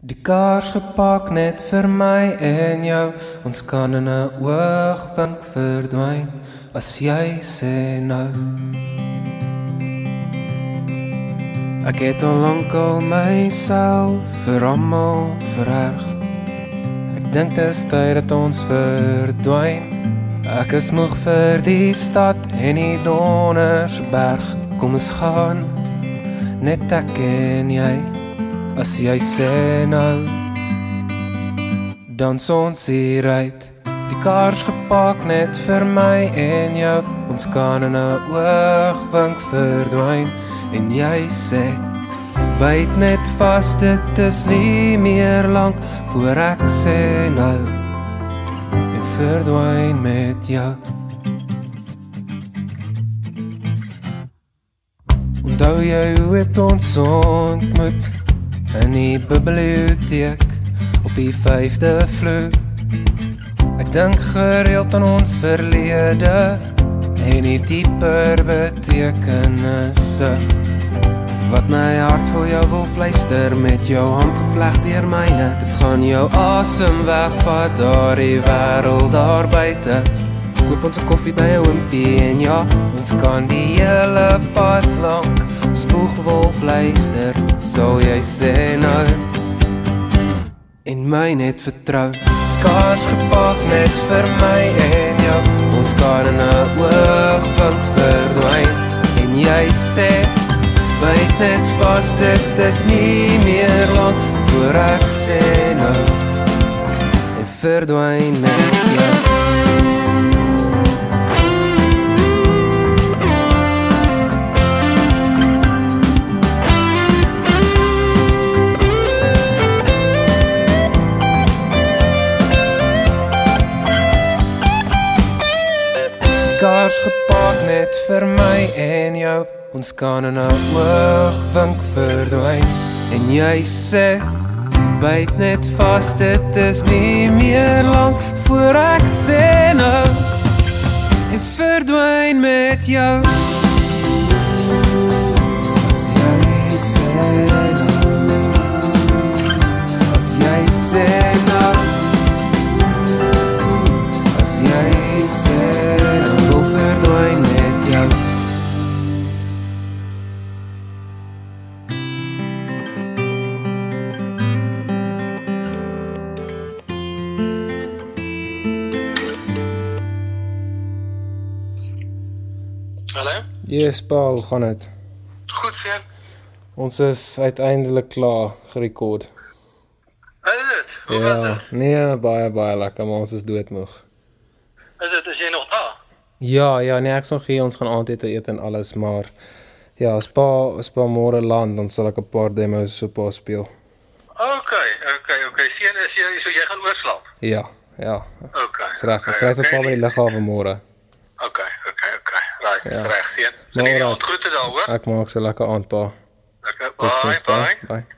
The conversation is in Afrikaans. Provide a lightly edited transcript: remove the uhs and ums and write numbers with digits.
Die kaars gepak net vir my en jou. Ons kan in 'n oogwink verdwyn as jy sê nou. Ek het al lankal myself vir almal vererg. Ek dink dis tyd dat ons verdwyn. Ek is moeg vir die stad en die Dondersberg. Kom ons gaan, net ek en jy. As jy sê nou, dans ons hieruit. Die kaars gepak net vir my en jou. Ons kan in 'n oogwink verdwyn. En jy sê, byt net vas, dit is nie meer lank voor ek sê nou, en verdwyn met jou. Onthou jy hoe het ons ontmoet in die biblioteek op die 5de vloer? Ek dink gereeld aan ons verlede en die dieper betekenisse wat my hart vir jou wil fluister, met jou hand gevleg deur myne. Dit gaan jou asem wegvat daar die wêreld daar buite. Koop ons 'n koffie by 'n oompie en ja, ons kan die hele pad lank spoeg wil fluister. Sal jy sê nou en my net vertrou? Kaars gepak net vir my en jou. Ons kan in 'n oogwink verdwyn. En jy sê, byt net vas, dit is nie meer lank voor ek sê nou, en verdwyn met jou. Kaars gepak net vir my en jou. Ons kan in 'n oogwink verdwyn. En jy sê, byt net vas, dit is nie meer lank voor ek sê nou, en verdwyn met jou. As jy sê nou, as jy sê nou, as jy sê nou, wil verdwyn met jou. Hallo? Yes, Paul, gaan het? Goed, Sean. Ons is uiteindelik klaar gerekord. Is dit? Hoe Ja, gaat het? nee, baie lekker, maar ons is doodmoeg. Is jy nog daar? Ja, nee, ek is nog hier, ons gaan aandete eet en alles, maar ja, as pa môre land, dan sal ek 'n paar demos so pa speel. Okay. Sean, so jy gaan oorslaap? Ja, Okay. is reg, ek kry vir pa by die lughawe môre. Okay. Right, Ja. reg, Sean. Maar En die alright. ontgroete daar, hoor? Ek maak so lekker aand, pa. Okay, Tot ziens, pa. bye. Bye.